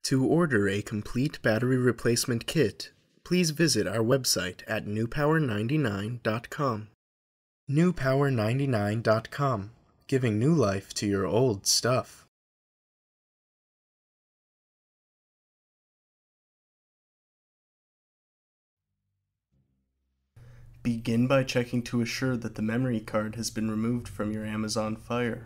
To order a complete battery replacement kit, please visit our website at newpower99.com. newpower99.com, giving new life to your old stuff. Begin by checking to assure that the memory card has been removed from your Amazon Fire.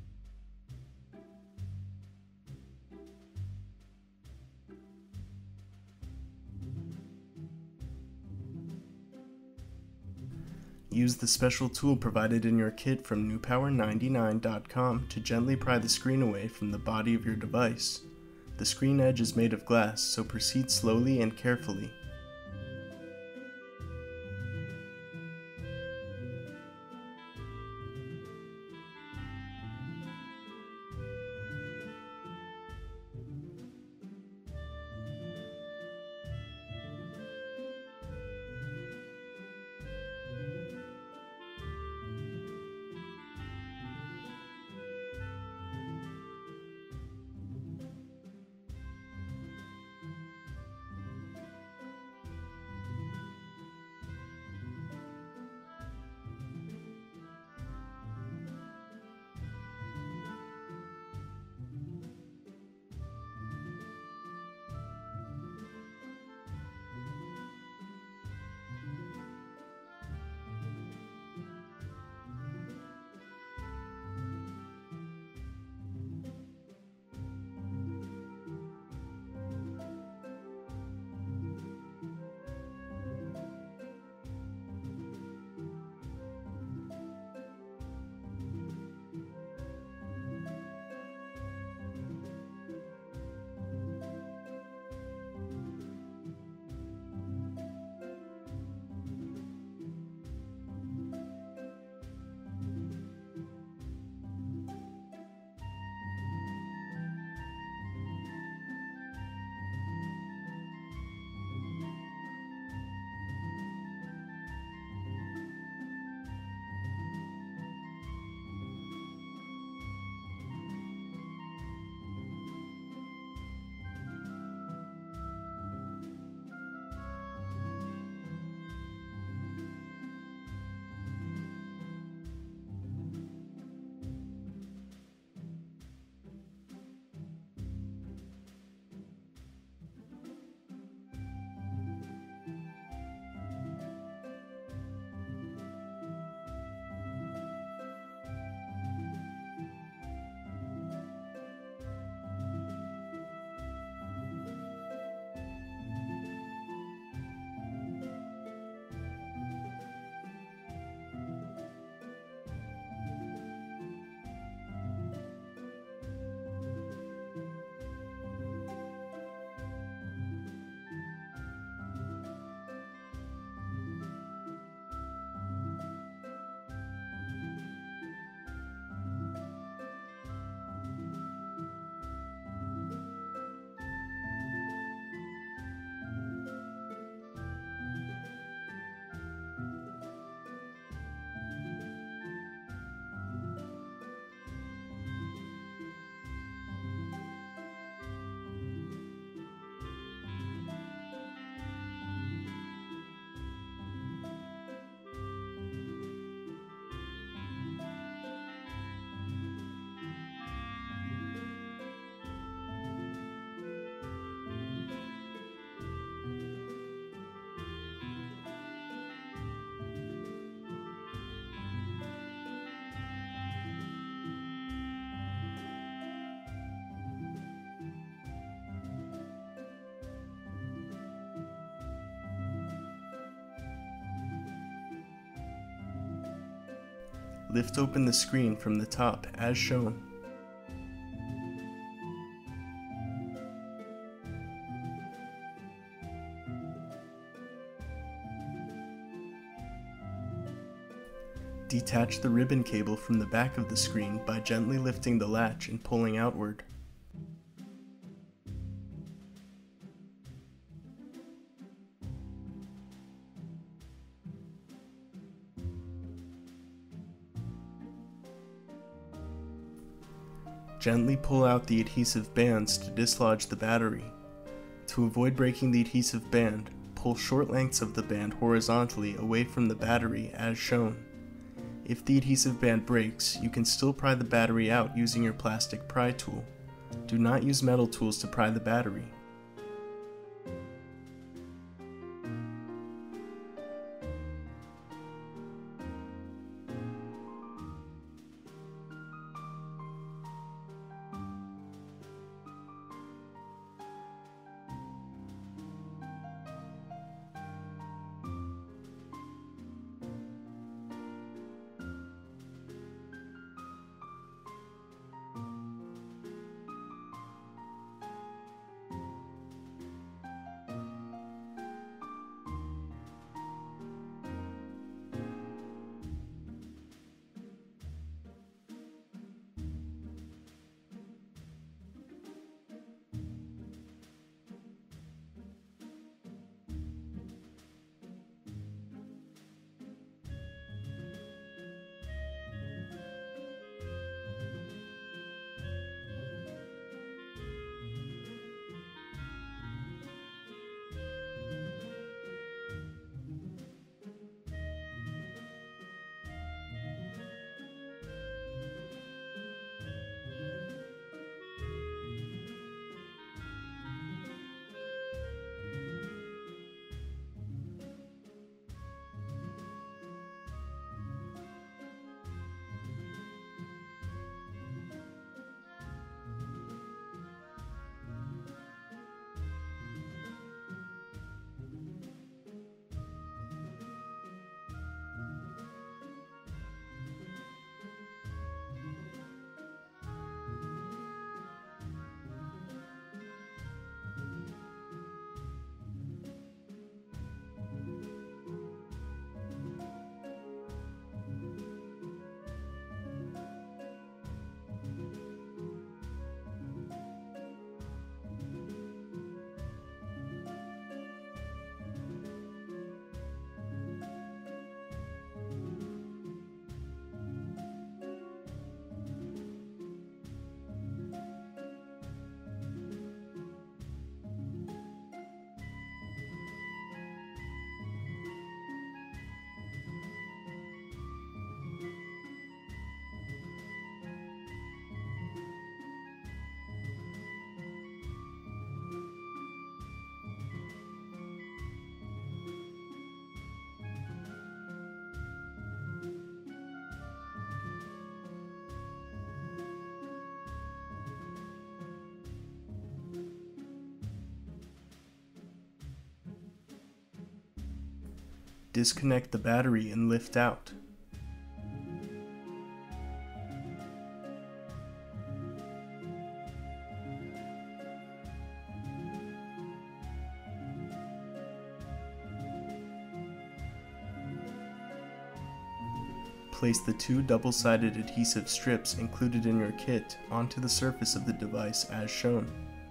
Use the special tool provided in your kit from newpower99.com to gently pry the screen away from the body of your device. The screen edge is made of glass, so proceed slowly and carefully. Lift open the screen from the top as shown. Detach the ribbon cable from the back of the screen by gently lifting the latch and pulling outward. Gently pull out the adhesive bands to dislodge the battery. To avoid breaking the adhesive band, pull short lengths of the band horizontally away from the battery as shown. If the adhesive band breaks, you can still pry the battery out using your plastic pry tool. Do not use metal tools to pry the battery. Disconnect the battery and lift out. Place the two double-sided adhesive strips included in your kit onto the surface of the device as shown.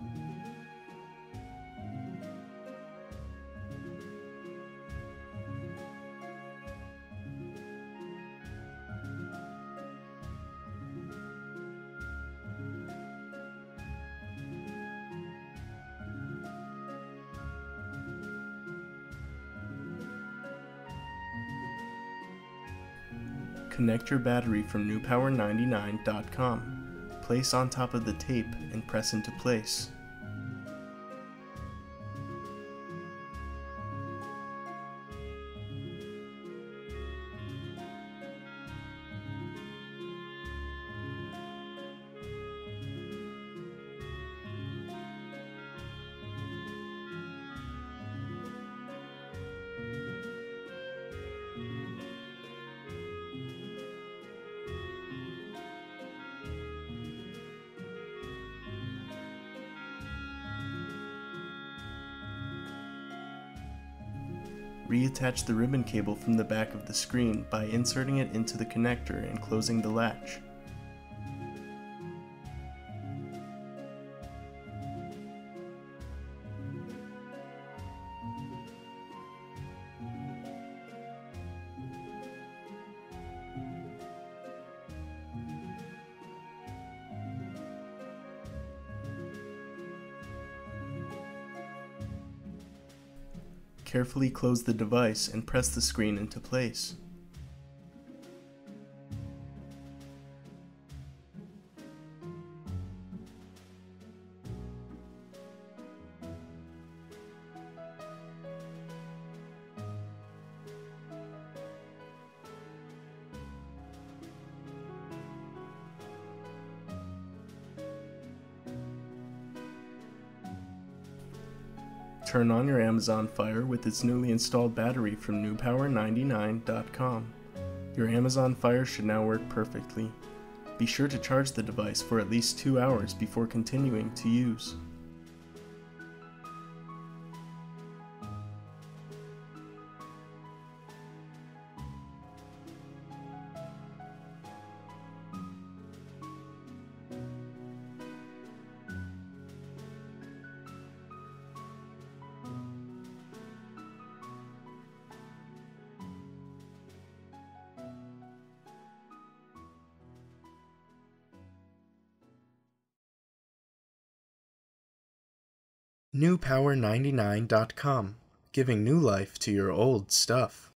Connect your battery from newpower99.com. Place on top of the tape and press into place. Reattach the ribbon cable from the back of the screen by inserting it into the connector and closing the latch. carefully close the device and press the screen into place. Turn on your Amazon Fire with its newly installed battery from newpower99.com. Your Amazon Fire should now work perfectly. Be sure to charge the device for at least 2 hours before continuing to use. newpower99.com, giving new life to your old stuff.